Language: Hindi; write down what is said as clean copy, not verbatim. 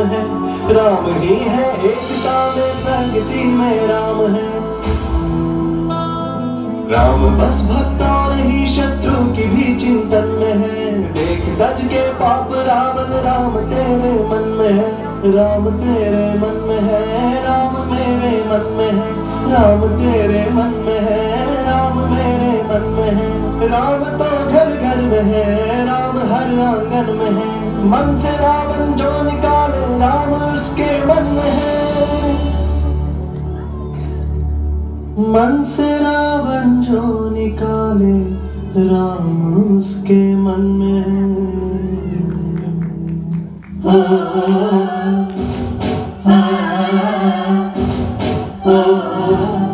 है, राम ही है, एकता में प्रगति में राम है। राम बस भक्त और ही शत्रु की भी चिंतन में है, देख तज के पाप रावण राम तेरे मन में है, राम तेरे मन में है, राम मेरे मन में है, राम तेरे मन में है, राम मेरे मन में है। राम तो घर घर में है, राम हर आंगन में है, मन से रावण जो निकाले राम उसके मन में है। मन से रावण जो निकाले राम उसके मन में है।